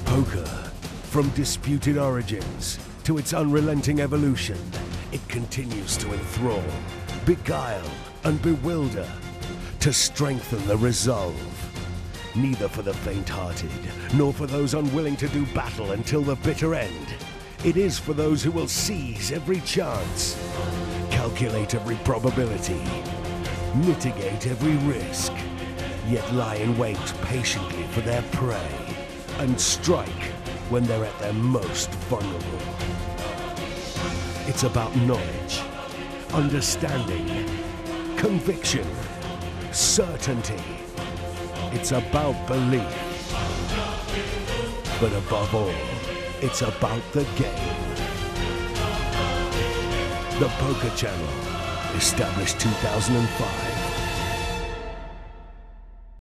Poker, from disputed origins to its unrelenting evolution, it continues to enthrall, beguile, and bewilder, to strengthen the resolve. Neither for the faint-hearted, nor for those unwilling to do battle until the bitter end. It is for those who will seize every chance, calculate every probability, mitigate every risk, yet lie in wait patiently for their prey, and strike when they're at their most vulnerable. It's about knowledge, understanding, conviction, certainty. It's about belief. But above all, it's about the game. The Poker Channel, established 2005.